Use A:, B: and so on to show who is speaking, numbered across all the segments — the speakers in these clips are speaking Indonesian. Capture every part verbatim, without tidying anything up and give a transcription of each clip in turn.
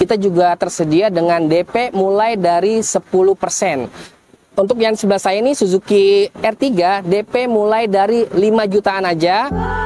A: kita juga tersedia dengan D P mulai dari sepuluh persen. Untuk yang sebelah saya ini Suzuki R tiga, D P mulai dari lima jutaan aja.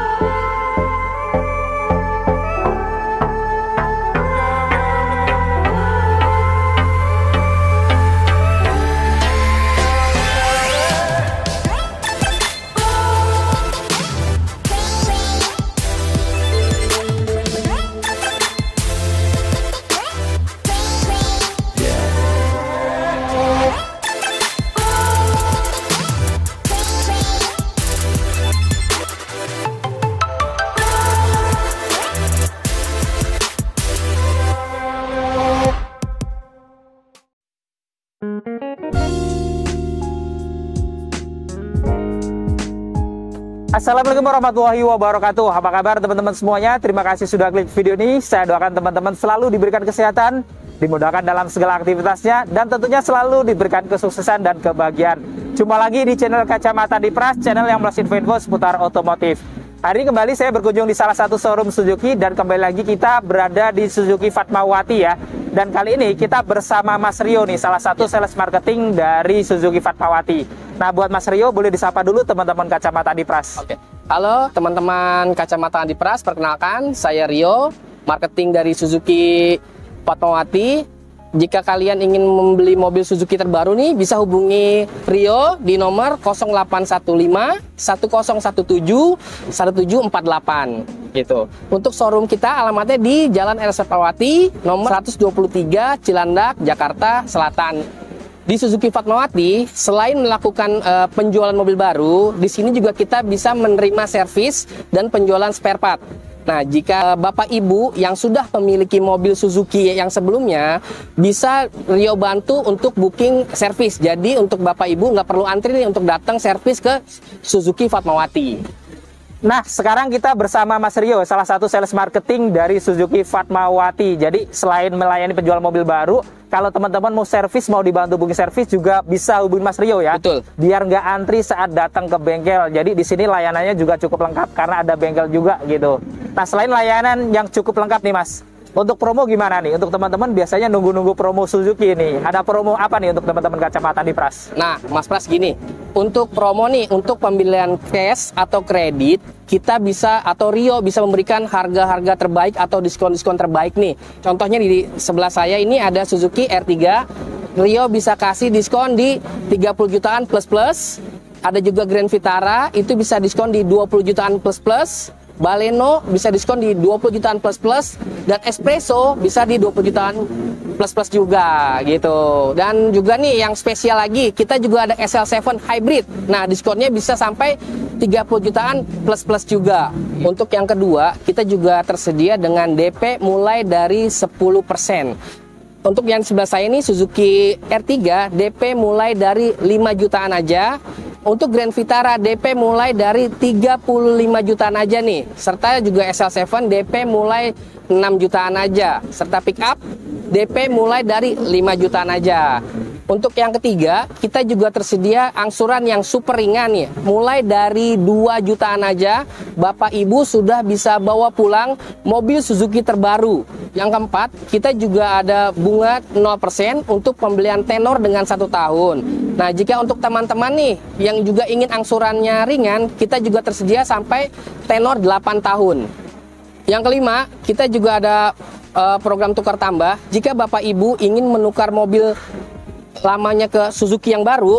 B: Assalamualaikum warahmatullahi wabarakatuh. Apa kabar teman-teman semuanya? Terima kasih sudah klik video ini. Saya doakan teman-teman selalu diberikan kesehatan, dimudahkan dalam segala aktivitasnya, dan tentunya selalu diberikan kesuksesan dan kebahagiaan. Jumpa lagi di channel Kacamata Dipras, channel yang melas info-info seputar otomotif. Hari ini kembali saya berkunjung di salah satu showroom Suzuki, dan kembali lagi kita berada di Suzuki Fatmawati ya. Dan kali ini kita bersama Mas Rio nih, salah satu sales marketing dari Suzuki Fatmawati. Nah, buat Mas Rio boleh disapa dulu teman-teman Kacamata Dipras.
A: Oke. Halo teman-teman Kacamata Dipras, perkenalkan saya Rio, marketing dari Suzuki Fatmawati. Jika kalian ingin membeli mobil Suzuki terbaru nih, bisa hubungi Rio di nomor nol delapan satu lima satu nol satu tujuh satu tujuh empat delapan gitu. Untuk showroom kita alamatnya di Jalan R S Fatmawati nomor seratus dua puluh tiga Cilandak, Jakarta Selatan. Di Suzuki Fatmawati, selain melakukan uh, penjualan mobil baru, di sini juga kita bisa menerima servis dan penjualan spare part. Nah, jika Bapak Ibu yang sudah memiliki mobil Suzuki yang sebelumnya, bisa Rio bantu untuk booking servis. Jadi untuk Bapak Ibu nggak perlu antri nih untuk datang servis ke Suzuki Fatmawati.
B: Nah, sekarang kita bersama Mas Rio, salah satu sales marketing dari Suzuki Fatmawati. Jadi selain melayani penjual mobil baru, kalau teman-teman mau servis, mau dibantu booking servis, juga bisa hubungi Mas Rio ya.
A: Betul.
B: Biar nggak antri saat datang ke bengkel. Jadi di sini layanannya juga cukup lengkap karena ada bengkel juga gitu. Nah, selain layanan yang cukup lengkap nih Mas, untuk promo gimana nih? Untuk teman-teman biasanya nunggu-nunggu promo Suzuki nih. Ada promo apa nih untuk teman-teman Kacamata Dipras?
A: Nah, Mas Pras gini, untuk promo nih, untuk pembelian cash atau kredit, kita bisa atau Rio bisa memberikan harga-harga terbaik atau diskon-diskon terbaik nih. Contohnya di sebelah saya ini ada Suzuki R tiga, Rio bisa kasih diskon di tiga puluh jutaan plus-plus. Ada juga Grand Vitara, itu bisa diskon di dua puluh jutaan plus-plus. Baleno bisa diskon di dua puluh jutaan plus-plus, dan Espresso bisa di dua puluh jutaan plus-plus juga gitu. Dan juga nih yang spesial lagi, kita juga ada S L tujuh Hybrid. Nah, diskonnya bisa sampai tiga puluh jutaan plus-plus juga. Untuk yang kedua, kita juga tersedia dengan D P mulai dari sepuluh persen. Untuk yang sebelah saya ini Suzuki R tiga, D P mulai dari lima jutaan aja. Untuk Grand Vitara D P mulai dari tiga puluh lima jutaan aja nih. Serta juga S L tujuh D P mulai enam jutaan aja. Serta pick up D P mulai dari lima jutaan aja. Untuk yang ketiga, kita juga tersedia angsuran yang super ringan nih. Mulai dari dua jutaan aja, Bapak Ibu sudah bisa bawa pulang mobil Suzuki terbaru. Yang keempat, kita juga ada bunga nol persen untuk pembelian tenor dengan satu tahun. Nah, jika untuk teman-teman nih yang juga ingin angsurannya ringan, kita juga tersedia sampai tenor delapan tahun. Yang kelima, kita juga ada uh, program tukar tambah. Jika Bapak Ibu ingin menukar mobil lamanya ke Suzuki yang baru,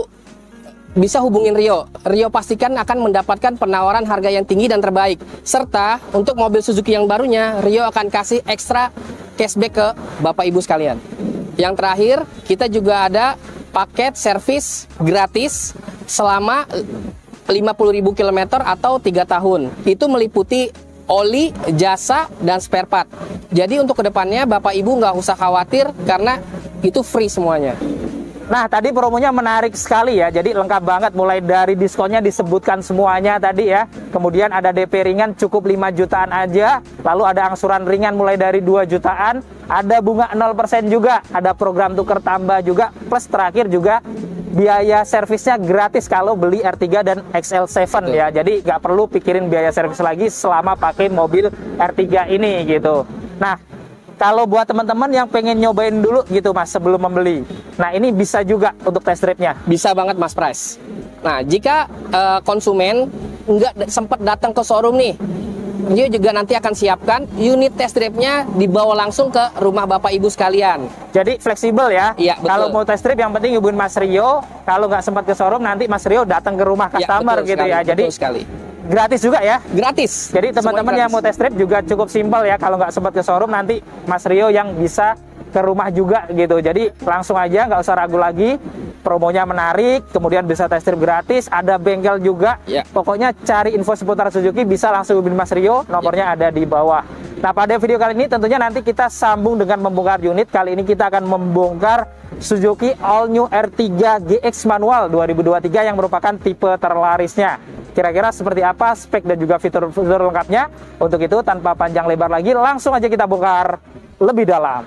A: bisa hubungin Rio. Rio pastikan akan mendapatkan penawaran harga yang tinggi dan terbaik. Serta untuk mobil Suzuki yang barunya, Rio akan kasih ekstra cashback ke Bapak Ibu sekalian. Yang terakhir, kita juga ada paket servis gratis selama lima puluh ribu kilometer atau tiga tahun. Itu meliputi oli, jasa, dan spare part. Jadi untuk kedepannya Bapak Ibu nggak usah khawatir karena itu free semuanya.
B: Nah, tadi promonya menarik sekali ya. Jadi lengkap banget, mulai dari diskonnya disebutkan semuanya tadi ya. Kemudian ada D P ringan cukup lima jutaan aja. Lalu ada angsuran ringan mulai dari dua jutaan. Ada bunga nol persen juga. Ada program tukar tambah juga. Plus terakhir juga biaya servisnya gratis kalau beli R tiga dan X L tujuh ya. Jadi nggak perlu pikirin biaya servis lagi selama pakai mobil R tiga ini gitu. Nah, kalau buat teman-teman yang pengen nyobain dulu gitu Mas sebelum membeli, nah ini bisa juga untuk test drive-nya.
A: Bisa banget Mas Pras. Nah, jika uh, konsumen nggak sempat datang ke showroom nih, Rio juga nanti akan siapkan unit test drive-nya dibawa langsung ke rumah Bapak Ibu sekalian.
B: Jadi fleksibel ya.
A: Iya, betul.
B: Kalau mau test drive yang penting hubungin Mas Rio. Kalau nggak sempat ke showroom nanti Mas Rio datang ke rumah customer
A: ya,
B: gitu
A: sekali,
B: ya. Jadi
A: sekali.
B: Gratis juga ya.
A: Gratis.
B: Jadi teman-teman yang mau test drive juga cukup simpel ya. Kalau nggak sempat ke showroom nanti Mas Rio yang bisa ke rumah juga gitu. Jadi langsung aja, nggak usah ragu lagi. Promonya menarik, kemudian bisa test drive gratis, ada bengkel juga.
A: Ya.
B: Pokoknya cari info seputar Suzuki bisa langsung hubungi Mas Rio, nomornya ya. ada di bawah. Nah, pada video kali ini tentunya nanti kita sambung dengan membongkar unit. Kali ini kita akan membongkar Suzuki All New R tiga G X manual dua ribu dua puluh tiga yang merupakan tipe terlarisnya. Kira-kira seperti apa spek dan juga fitur-fitur lengkapnya? Untuk itu tanpa panjang lebar lagi, langsung aja kita bongkar lebih dalam.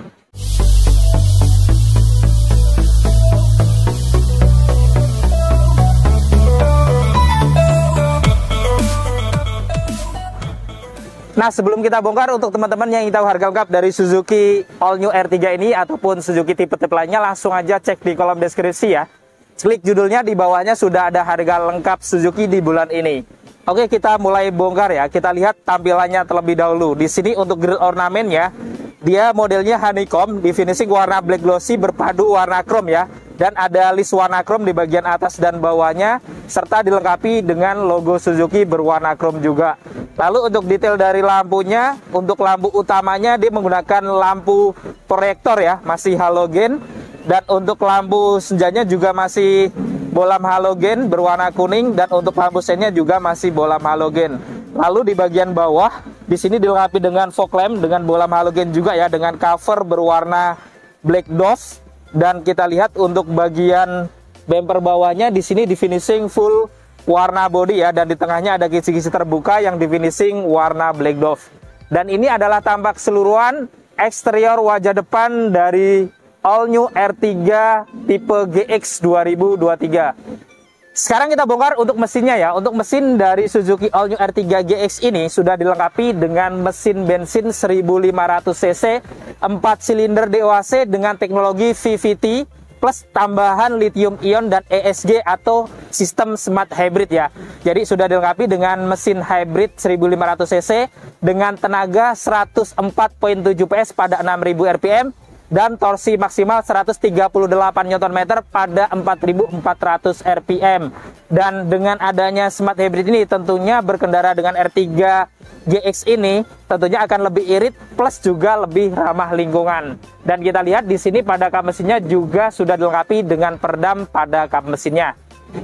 B: Nah, sebelum kita bongkar, untuk teman-teman yang ingin tahu harga lengkap dari Suzuki All New R tiga ini ataupun Suzuki tipe-tipe lainnya, langsung aja cek di kolom deskripsi ya. Klik judulnya, di bawahnya sudah ada harga lengkap Suzuki di bulan ini. Oke, kita mulai bongkar ya. Kita lihat tampilannya terlebih dahulu. Di sini untuk grill ornamennya, dia modelnya honeycomb di finishing warna black glossy berpadu warna chrome ya. Dan ada list warna chrome di bagian atas dan bawahnya, serta dilengkapi dengan logo Suzuki berwarna chrome juga. Lalu untuk detail dari lampunya, untuk lampu utamanya dia menggunakan lampu proyektor ya, masih halogen. Dan untuk lampu senjanya juga masih bolam halogen berwarna kuning, dan untuk lampu sennya juga masih bolam halogen. Lalu di bagian bawah, di sini dilengkapi dengan fog lamp dengan bolam halogen juga ya, dengan cover berwarna black dove. Dan kita lihat untuk bagian bumper bawahnya di sini di finishing full warna body ya, dan di tengahnya ada kisi-kisi terbuka yang di finishing warna black dove. Dan ini adalah tampak keseluruhan eksterior wajah depan dari All New R tiga tipe G X dua ribu dua puluh tiga. Sekarang kita bongkar untuk mesinnya ya. Untuk mesin dari Suzuki All New R tiga G X ini sudah dilengkapi dengan mesin bensin seribu lima ratus cc, empat silinder D O A C dengan teknologi V V T plus tambahan lithium ion dan E S G atau sistem smart hybrid ya. Jadi sudah dilengkapi dengan mesin hybrid seribu lima ratus cc dengan tenaga seratus empat koma tujuh P S pada enam ribu R P M dan torsi maksimal seratus tiga puluh delapan newton meter pada empat ribu empat ratus R P M. Dan dengan adanya smart hybrid ini tentunya berkendara dengan R tiga G X ini tentunya akan lebih irit plus juga lebih ramah lingkungan. Dan kita lihat di sini pada kap mesinnya juga sudah dilengkapi dengan peredam pada kap mesinnya.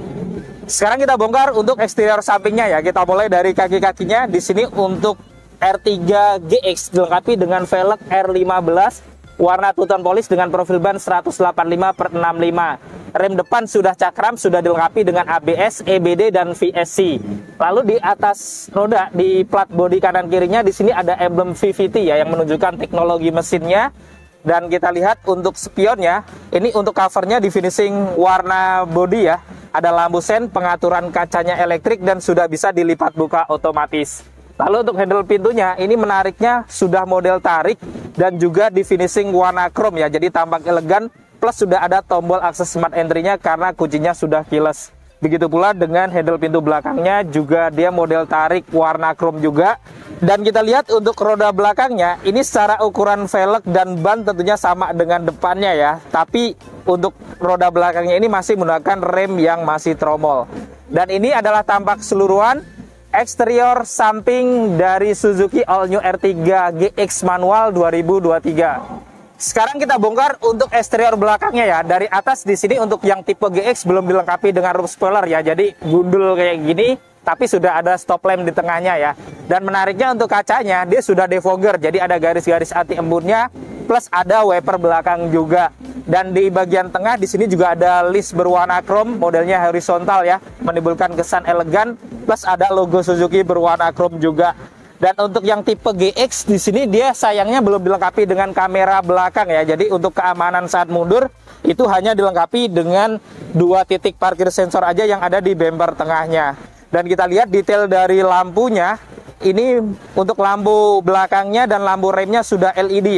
B: Sekarang kita bongkar untuk eksterior sampingnya ya. Kita mulai dari kaki-kakinya. Di sini untuk R tiga G X dilengkapi dengan velg R lima belas warna two tone polish dengan profil ban seratus delapan puluh lima per enam puluh lima. Rem depan sudah cakram, sudah dilengkapi dengan A B S, E B D dan V S C. Lalu di atas roda di plat bodi kanan kirinya di sini ada emblem V V T ya yang menunjukkan teknologi mesinnya. Dan kita lihat untuk spionnya, ini untuk covernya di finishing warna bodi ya. Ada lampu sen, pengaturan kacanya elektrik dan sudah bisa dilipat buka otomatis. Lalu untuk handle pintunya, ini menariknya sudah model tarik dan juga di finishing warna chrome ya. Jadi tampak elegan, plus sudah ada tombol akses smart entry-nya karena kuncinya sudah keyless. Begitu pula dengan handle pintu belakangnya juga dia model tarik warna chrome juga. Dan kita lihat untuk roda belakangnya, ini secara ukuran velg dan ban tentunya sama dengan depannya ya. Tapi untuk roda belakangnya ini masih menggunakan rem yang masih tromol. Dan ini adalah tampak keseluruhan eksterior samping dari Suzuki All New R tiga G X manual dua ribu dua puluh tiga. Sekarang kita bongkar untuk eksterior belakangnya ya. Dari atas di sini untuk yang tipe G X belum dilengkapi dengan roof spoiler ya. Jadi gundul kayak gini, tapi sudah ada stop lamp di tengahnya ya. Dan menariknya untuk kacanya dia sudah defogger. Jadi ada garis-garis anti embunnya plus ada wiper belakang juga. Dan di bagian tengah di sini juga ada list berwarna chrome, modelnya horizontal ya, menimbulkan kesan elegan, plus ada logo Suzuki berwarna chrome juga. Dan untuk yang tipe G X di sini dia sayangnya belum dilengkapi dengan kamera belakang ya. Jadi untuk keamanan saat mundur itu hanya dilengkapi dengan dua titik parkir sensor aja yang ada di bumper tengahnya. Dan kita lihat detail dari lampunya. Ini untuk lampu belakangnya dan lampu remnya sudah L E D ya.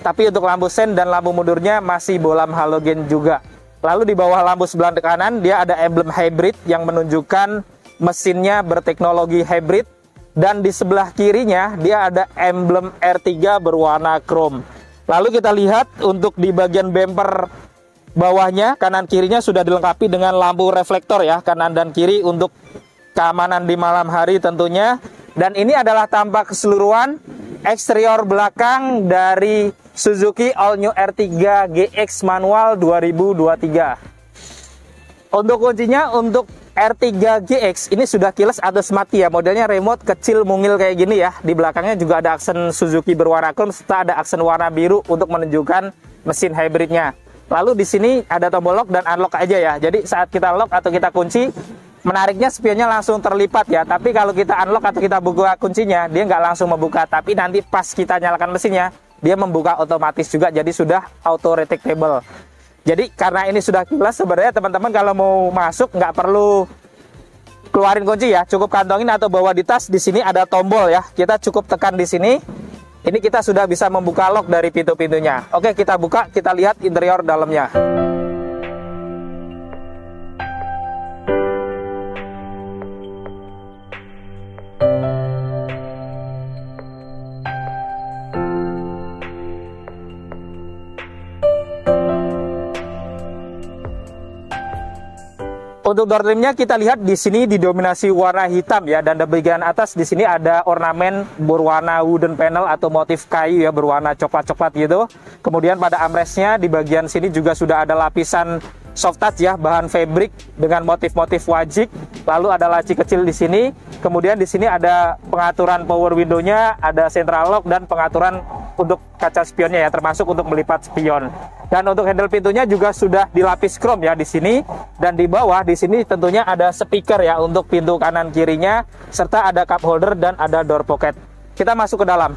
B: tapi untuk lampu sen dan lampu mundurnya masih bohlam halogen juga. Lalu di bawah lampu sebelah kanan dia ada emblem hybrid yang menunjukkan mesinnya berteknologi hybrid. Dan di sebelah kirinya dia ada emblem R tiga berwarna chrome. Lalu kita lihat untuk di bagian bumper bawahnya, kanan kirinya sudah dilengkapi dengan lampu reflektor ya, kanan dan kiri untuk keamanan di malam hari tentunya. Dan ini adalah tampak keseluruhan eksterior belakang dari Suzuki All New R tiga G X manual dua ribu dua puluh tiga. Untuk kuncinya untuk R tiga G X ini sudah keyless atau mati ya, modelnya remote kecil mungil kayak gini ya. Di belakangnya juga ada aksen Suzuki berwarna chrome serta ada aksen warna biru untuk menunjukkan mesin hybridnya. Lalu di sini ada tombol lock dan unlock aja ya. Jadi saat kita lock atau kita kunci, menariknya spionnya langsung terlipat ya. Tapi kalau kita unlock atau kita buka kuncinya, dia nggak langsung membuka. Tapi nanti pas kita nyalakan mesinnya, dia membuka otomatis juga. Jadi sudah auto retractable. Jadi karena ini sudah keyless, sebenarnya teman-teman kalau mau masuk nggak perlu keluarin kunci ya, cukup kantongin atau bawa di tas. Di sini ada tombol ya, kita cukup tekan di sini. Ini kita sudah bisa membuka lock dari pintu-pintunya. Oke, kita buka, kita lihat interior dalamnya. Untuk door trimnya kita lihat di sini didominasi warna hitam ya, dan di bagian atas di sini ada ornamen berwarna wooden panel atau motif kayu ya, berwarna coklat-coklat gitu. Kemudian pada armrestnya di bagian sini juga sudah ada lapisan soft touch ya, bahan fabric dengan motif-motif wajik. Lalu ada laci kecil di sini. Kemudian di sini ada pengaturan power window-nya, ada central lock dan pengaturan untuk kaca spionnya ya, termasuk untuk melipat spion. Dan untuk handle pintunya juga sudah dilapis chrome ya di sini. Dan di bawah di sini tentunya ada speaker ya untuk pintu kanan kirinya, serta ada cup holder dan ada door pocket. Kita masuk ke dalam.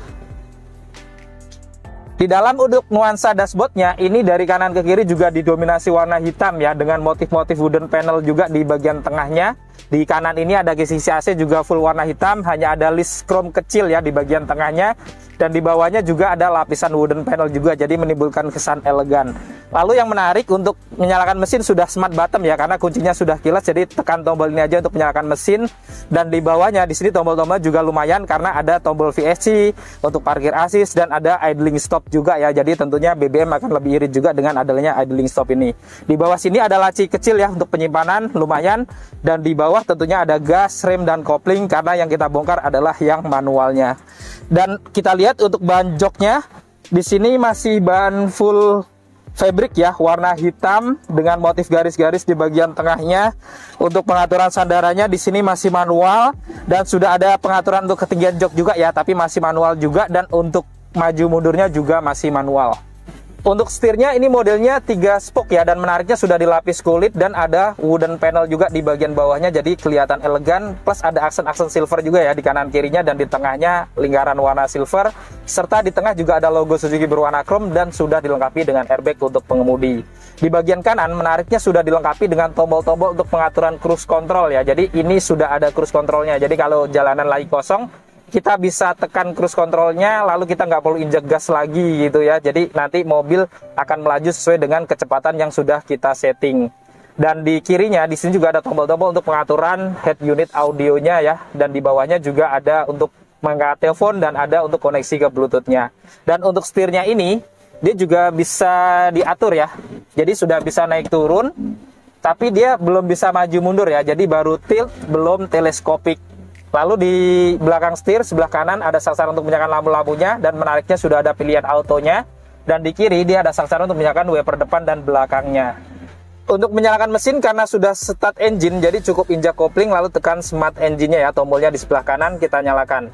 B: Di dalam untuk nuansa dashboardnya ini dari kanan ke kiri juga didominasi warna hitam ya, dengan motif-motif wooden panel juga di bagian tengahnya. Di kanan ini ada kisi A C juga full warna hitam, hanya ada list chrome kecil ya di bagian tengahnya. Dan di bawahnya juga ada lapisan wooden panel juga, jadi menimbulkan kesan elegan. Lalu yang menarik untuk menyalakan mesin sudah smart button ya, karena kuncinya sudah keyless, jadi tekan tombol ini aja untuk menyalakan mesin. Dan di bawahnya di sini tombol-tombol juga lumayan karena ada tombol V S C untuk parkir assist dan ada idling stop juga ya. Jadi tentunya B B M akan lebih irit juga dengan adanya idling stop ini. Di bawah sini ada laci kecil ya untuk penyimpanan, lumayan. Dan di bawah tentunya ada gas, rem dan kopling karena yang kita bongkar adalah yang manualnya. Dan kita lihat untuk bahan joknya di sini masih bahan full fabric ya, warna hitam dengan motif garis-garis di bagian tengahnya. Untuk pengaturan sandarannya di sini masih manual dan sudah ada pengaturan untuk ketinggian jok juga ya, tapi masih manual juga. Dan untuk maju mundurnya juga masih manual. Untuk setirnya ini modelnya tiga spoke ya, dan menariknya sudah dilapis kulit dan ada wooden panel juga di bagian bawahnya, jadi kelihatan elegan. Plus ada aksen-aksen silver juga ya di kanan kirinya, dan di tengahnya lingkaran warna silver, serta di tengah juga ada logo Suzuki berwarna chrome dan sudah dilengkapi dengan airbag untuk pengemudi. Di bagian kanan menariknya sudah dilengkapi dengan tombol-tombol untuk pengaturan cruise control ya, jadi ini sudah ada cruise controlnya. Jadi kalau jalanan lagi kosong, kita bisa tekan cruise controlnya, lalu kita nggak perlu injek gas lagi gitu ya. Jadi nanti mobil akan melaju sesuai dengan kecepatan yang sudah kita setting. Dan di kirinya di sini juga ada tombol-tombol untuk pengaturan head unit audionya ya. Dan di bawahnya juga ada untuk mengangkat telepon dan ada untuk koneksi ke Bluetooth-nya. Dan untuk setirnya ini dia juga bisa diatur ya. Jadi sudah bisa naik turun, tapi dia belum bisa maju mundur ya. Jadi baru tilt, belum teleskopik. Lalu di belakang setir sebelah kanan ada saksaran untuk menyalakan lampu-lampunya, dan menariknya sudah ada pilihan autonya. Dan di kiri dia ada saksaran untuk menyalakan wiper depan dan belakangnya. Untuk menyalakan mesin karena sudah start engine, jadi cukup injak kopling lalu tekan smart engine-nya ya, tombolnya di sebelah kanan kita nyalakan.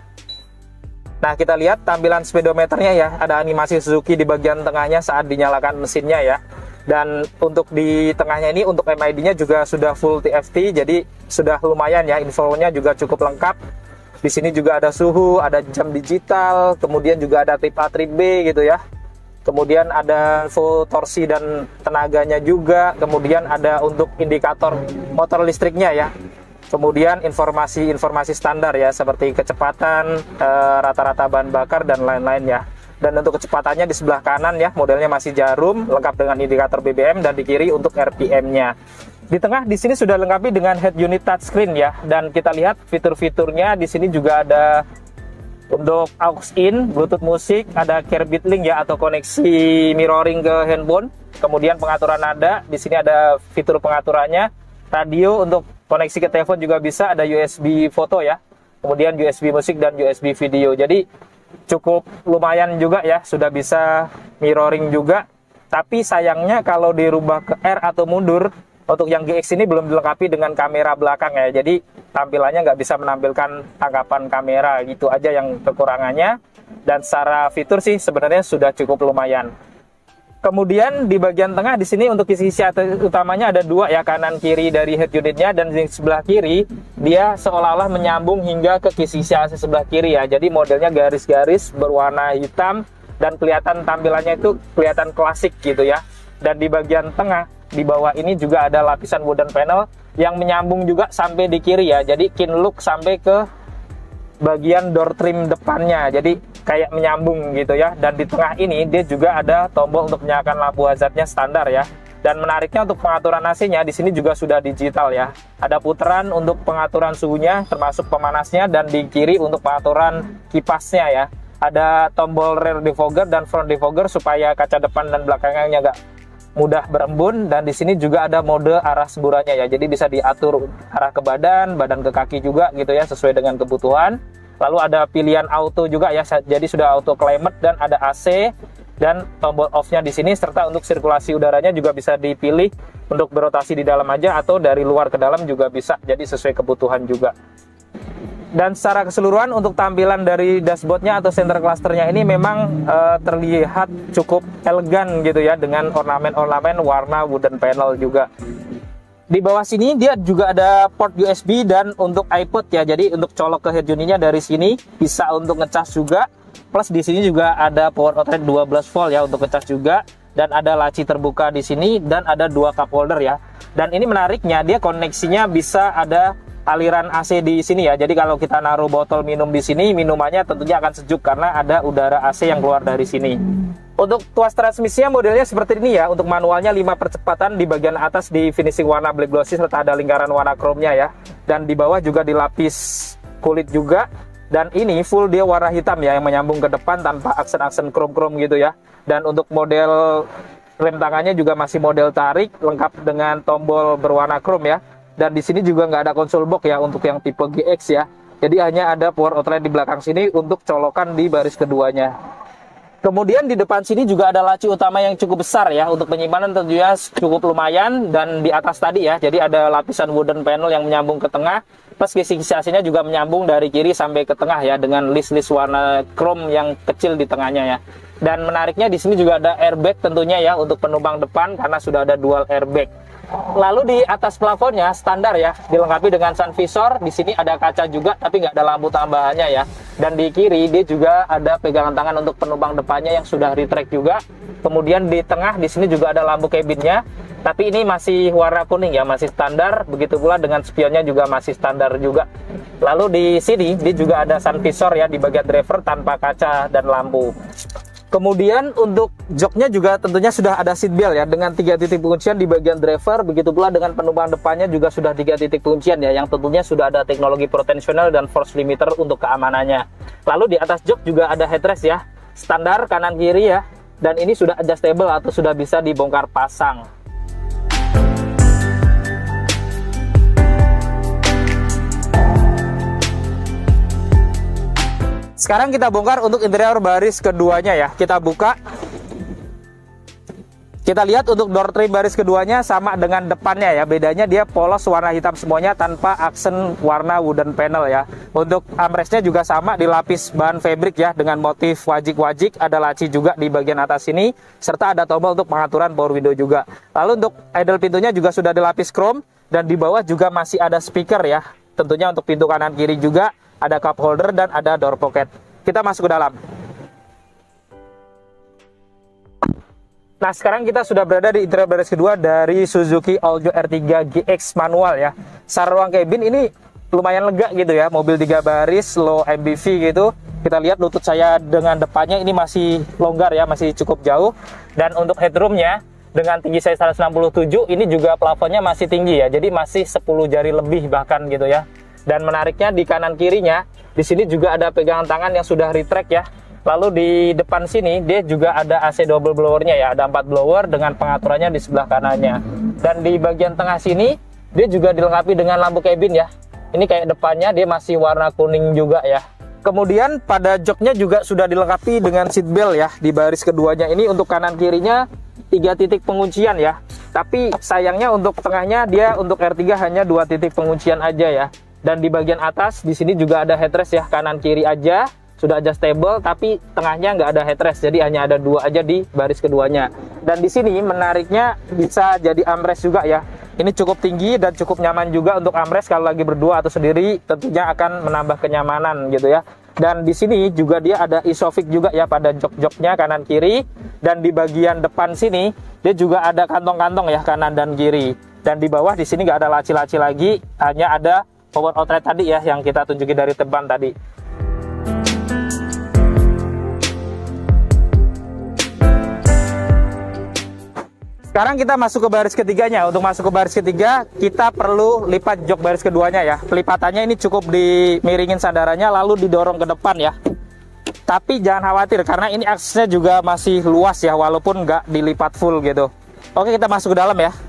B: Nah, kita lihat tampilan speedometernya ya, ada animasi Suzuki di bagian tengahnya saat dinyalakan mesinnya ya. Dan untuk di tengahnya ini untuk M I D-nya juga sudah full T F T, jadi sudah lumayan ya, infonya juga cukup lengkap. Di sini juga ada suhu, ada jam digital, kemudian juga ada trip A, trip B gitu ya. Kemudian ada full torsi dan tenaganya juga, kemudian ada untuk indikator motor listriknya ya. Kemudian informasi-informasi standar ya, seperti kecepatan, rata-rata bahan bakar dan lain-lain ya. Dan untuk kecepatannya di sebelah kanan ya, modelnya masih jarum, lengkap dengan indikator B B M, dan di kiri untuk R P M-nya. Di tengah di sini sudah lengkapi dengan head unit touchscreen ya, dan kita lihat fitur-fiturnya di sini juga ada untuk aux in, Bluetooth musik, ada Carbide Link ya atau koneksi mirroring ke handphone. Kemudian pengaturan nada, di sini ada fitur pengaturannya. Radio untuk koneksi ke telepon juga bisa, ada U S B foto ya. Kemudian U S B musik dan U S B video. Jadi cukup lumayan juga ya, sudah bisa mirroring juga. Tapi sayangnya kalau dirubah ke R atau mundur, untuk yang G X ini belum dilengkapi dengan kamera belakang ya. Jadi tampilannya nggak bisa menampilkan tangkapan kamera, gitu aja yang kekurangannya. Dan secara fitur sih sebenarnya sudah cukup lumayan. Kemudian di bagian tengah di sini untuk isi-isi utamanya ada dua ya, kanan kiri dari head unitnya, dan di sebelah kiri dia seolah-olah menyambung hingga ke kisi-kisi A C sebelah kiri ya. Jadi modelnya garis-garis berwarna hitam dan kelihatan tampilannya itu kelihatan klasik gitu ya. Dan di bagian tengah di bawah ini juga ada lapisan wooden panel yang menyambung juga sampai di kiri ya. Jadi kin look sampai ke bagian door trim depannya, jadi kayak menyambung gitu ya. Dan di tengah ini dia juga ada tombol untuk menyalakan lampu hazardnya standar ya. Dan menariknya untuk pengaturan A C-nya di sini juga sudah digital ya. Ada putaran untuk pengaturan suhunya termasuk pemanasnya, dan di kiri untuk pengaturan kipasnya ya. Ada tombol rear defogger dan front defogger supaya kaca depan dan belakangnya nggak mudah berembun. Dan di sini juga ada mode arah semburannya ya, jadi bisa diatur arah ke badan, badan ke kaki juga gitu ya, sesuai dengan kebutuhan. Lalu ada pilihan auto juga ya, jadi sudah auto climate, dan ada A C dan tombol off-nya di sini, serta untuk sirkulasi udaranya juga bisa dipilih untuk berotasi di dalam aja atau dari luar ke dalam juga bisa, jadi sesuai kebutuhan juga. Dan secara keseluruhan untuk tampilan dari dashboardnya atau center clusternya ini memang uh, terlihat cukup elegan gitu ya, dengan ornamen-ornamen warna wooden panel juga. Di bawah sini dia juga ada port U S B dan untuk iPod ya, jadi untuk colok ke head unitnya dari sini, bisa untuk ngecas juga. Plus di sini juga ada power outlet dua belas volt ya untuk ngecas juga, dan ada laci terbuka di sini, dan ada dua cup holder ya. Dan ini menariknya, dia koneksinya bisa ada aliran A C di sini ya. Jadi kalau kita naruh botol minum di sini, minumannya tentunya akan sejuk karena ada udara A C yang keluar dari sini. Untuk tuas transmisinya modelnya seperti ini ya. Untuk manualnya lima percepatan, di bagian atas di finishing warna black glossy serta ada lingkaran warna chrome-nya ya. Dan di bawah juga dilapis kulit juga. Dan ini full dia warna hitam ya, yang menyambung ke depan tanpa aksen-aksen chrome-chrome gitu ya. Dan untuk model rem tangannya juga masih model tarik, lengkap dengan tombol berwarna chrome ya. Dan di sini juga nggak ada konsol box ya untuk yang tipe G X ya. Jadi hanya ada power outlet di belakang sini untuk colokan di baris keduanya. Kemudian di depan sini juga ada laci utama yang cukup besar ya, untuk penyimpanan tentunya cukup lumayan. Dan di atas tadi ya, jadi ada lapisan wooden panel yang menyambung ke tengah, plus kisi-kisi A C-nya juga menyambung dari kiri sampai ke tengah ya, dengan list-list warna chrome yang kecil di tengahnya ya. Dan menariknya di sini juga ada airbag tentunya ya untuk penumpang depan, karena sudah ada dual airbag. Lalu di atas plafonnya standar ya, dilengkapi dengan sun visor. Di sini ada kaca juga, tapi nggak ada lampu tambahannya ya. Dan di kiri dia juga ada pegangan tangan untuk penumpang depannya yang sudah retract juga. Kemudian di tengah di sini juga ada lampu cabinnya, tapi ini masih warna kuning ya, masih standar. Begitu pula dengan spionnya juga masih standar juga. Lalu di sini dia juga ada sun visor ya di bagian driver tanpa kaca dan lampu. Kemudian untuk joknya juga tentunya sudah ada seat belt ya, dengan tiga titik penguncian di bagian driver. Begitu pula dengan penumpang depannya juga sudah tiga titik penguncian ya, yang tentunya sudah ada teknologi pro tensional dan force limiter untuk keamanannya. Lalu di atas jok juga ada headrest ya, standar kanan kiri ya, dan ini sudah adjustable atau sudah bisa dibongkar pasang. Sekarang kita bongkar untuk interior baris keduanya ya. Kita buka. Kita lihat untuk door trim baris keduanya sama dengan depannya ya. Bedanya dia polos warna hitam semuanya tanpa aksen warna wooden panel ya. Untuk armrestnya juga sama, dilapis bahan fabric ya, dengan motif wajik-wajik. Ada laci juga di bagian atas sini, serta ada tombol untuk pengaturan power window juga. Lalu untuk idle pintunya juga sudah dilapis chrome, dan di bawah juga masih ada speaker ya. Tentunya untuk pintu kanan kiri juga ada cup holder dan ada door pocket. Kita masuk ke dalam. Nah, sekarang kita sudah berada di interior baris kedua dari Suzuki Aljo R tiga G X manual ya. Secara ruang cabin ini lumayan lega gitu ya. Mobil tiga baris, low M P V gitu. Kita lihat lutut saya dengan depannya ini masih longgar ya, masih cukup jauh. Dan untuk headroomnya dengan tinggi saya seratus enam puluh tujuh, ini juga plafonnya masih tinggi ya, jadi masih sepuluh jari lebih bahkan gitu ya. Dan menariknya di kanan kirinya, di sini juga ada pegangan tangan yang sudah retract ya. Lalu di depan sini dia juga ada A C double blowernya ya, ada empat blower dengan pengaturannya di sebelah kanannya. Dan di bagian tengah sini dia juga dilengkapi dengan lampu cabin ya. Ini kayak depannya dia masih warna kuning juga ya. Kemudian pada joknya juga sudah dilengkapi dengan seat belt ya. Di baris keduanya ini untuk kanan kirinya tiga titik penguncian ya. Tapi sayangnya untuk tengahnya dia untuk R tiga hanya dua titik penguncian aja ya. Dan di bagian atas di sini juga ada headrest ya, kanan kiri aja sudah adjustable, tapi tengahnya nggak ada headrest, jadi hanya ada dua aja di baris keduanya. Dan di sini menariknya bisa jadi armrest juga ya. Ini cukup tinggi dan cukup nyaman juga untuk armrest kalau lagi berdua atau sendiri, tentunya akan menambah kenyamanan gitu ya. Dan di sini juga dia ada isofix juga ya pada jok-joknya kanan kiri. Dan di bagian depan sini dia juga ada kantong-kantong ya kanan dan kiri. Dan di bawah di sini nggak ada laci-laci lagi, hanya ada power outlet tadi ya yang kita tunjukin dari depan tadi. Sekarang kita masuk ke baris ketiganya. Untuk masuk ke baris ketiga, kita perlu lipat jok baris keduanya ya. Pelipatannya ini cukup dimiringin sandarannya lalu didorong ke depan ya. Tapi jangan khawatir karena ini aksesnya juga masih luas ya, walaupun nggak dilipat full gitu. Oke, kita masuk ke dalam ya.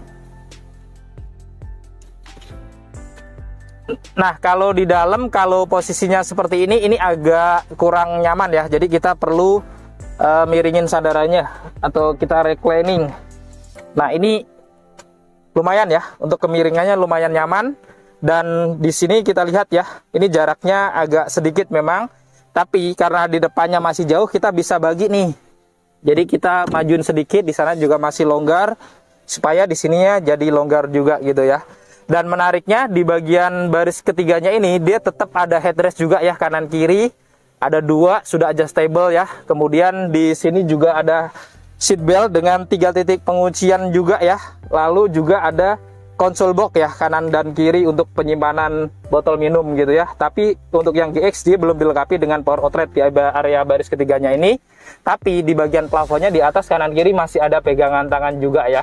B: Nah, kalau di dalam, kalau posisinya seperti ini, ini agak kurang nyaman ya. Jadi kita perlu uh, miringin sandarannya atau kita reclining. Nah, ini lumayan ya, untuk kemiringannya lumayan nyaman. Dan di sini kita lihat ya, ini jaraknya agak sedikit memang, tapi karena di depannya masih jauh, kita bisa bagi nih. Jadi kita majuin sedikit, di sana juga masih longgar, supaya di sininya jadi longgar juga gitu ya. Dan menariknya di bagian baris ketiganya ini, dia tetap ada headrest juga ya, kanan kiri. Ada dua, sudah adjustable ya. Kemudian di sini juga ada seat belt dengan tiga titik penguncian juga ya. Lalu juga ada console box ya, kanan dan kiri untuk penyimpanan botol minum gitu ya. Tapi untuk yang G X dia belum dilengkapi dengan power outlet di area baris ketiganya ini. Tapi di bagian plafonnya di atas kanan kiri masih ada pegangan tangan juga ya.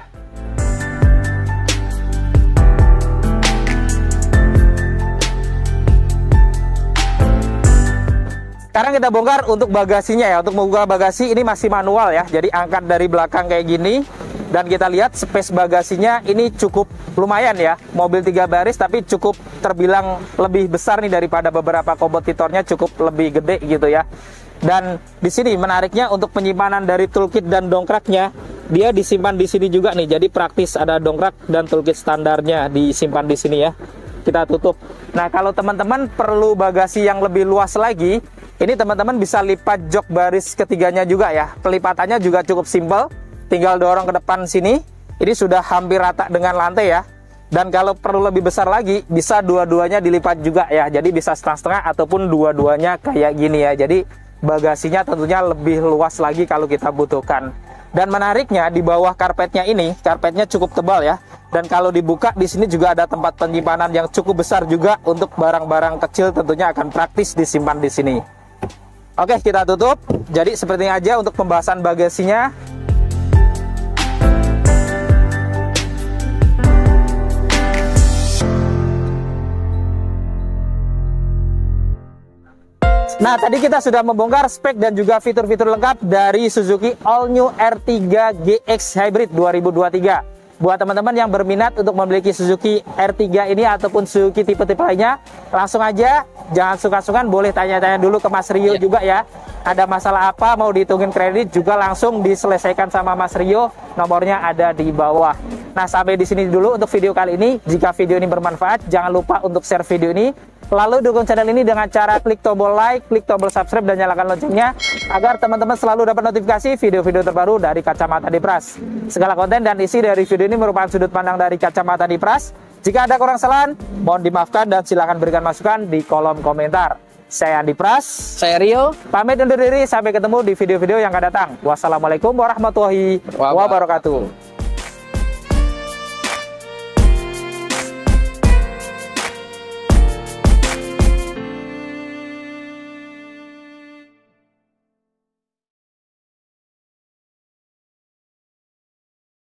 B: Sekarang kita bongkar untuk bagasinya ya. Untuk membuka bagasi ini masih manual ya. Jadi angkat dari belakang kayak gini. Dan kita lihat space bagasinya ini cukup lumayan ya. Mobil tiga baris tapi cukup terbilang lebih besar nih daripada beberapa kompetitornya, cukup lebih gede gitu ya. Dan di sini menariknya untuk penyimpanan dari toolkit dan dongkraknya, dia disimpan di sini juga nih. Jadi praktis, ada dongkrak dan toolkit standarnya disimpan di sini ya. Kita tutup. Nah, kalau teman-teman perlu bagasi yang lebih luas lagi, ini teman-teman bisa lipat jok baris ketiganya juga ya. Pelipatannya juga cukup simpel. Tinggal dorong ke depan sini. Ini sudah hampir rata dengan lantai ya. Dan kalau perlu lebih besar lagi, bisa dua-duanya dilipat juga ya. Jadi bisa setengah-setengah ataupun dua-duanya kayak gini ya. Jadi bagasinya tentunya lebih luas lagi kalau kita butuhkan. Dan menariknya di bawah karpetnya ini, karpetnya cukup tebal ya. Dan kalau dibuka di sini juga ada tempat penyimpanan yang cukup besar juga untuk barang-barang kecil, tentunya akan praktis disimpan di sini. Oke, kita tutup. Jadi seperti ini aja untuk pembahasan bagasinya. Nah, tadi kita sudah membongkar spek dan juga fitur-fitur lengkap dari Suzuki All New R tiga G X Hybrid dua ribu dua puluh tiga. Buat teman-teman yang berminat untuk memiliki Suzuki R tiga ini ataupun Suzuki tipe-tipe lainnya, langsung aja, jangan sungkan-sungkan, boleh tanya-tanya dulu ke Mas Rio juga ya. Ada masalah apa, mau dihitungin kredit juga langsung diselesaikan sama Mas Rio, nomornya ada di bawah. Nah, sampai di sini dulu untuk video kali ini. Jika video ini bermanfaat, jangan lupa untuk share video ini. Lalu dukung channel ini dengan cara klik tombol like, klik tombol subscribe, dan nyalakan loncengnya agar teman-teman selalu dapat notifikasi video-video terbaru dari Kacamata Dipras. Segala konten dan isi dari video ini merupakan sudut pandang dari Kacamata Dipras. Jika ada kurang kesalahan, mohon dimaafkan dan silakan berikan masukan di kolom komentar. Saya Andi Pras,
A: Saya Rio,
B: pamit undur diri, sampai ketemu di video-video yang akan datang. Wassalamualaikum warahmatullahi wabarakatuh.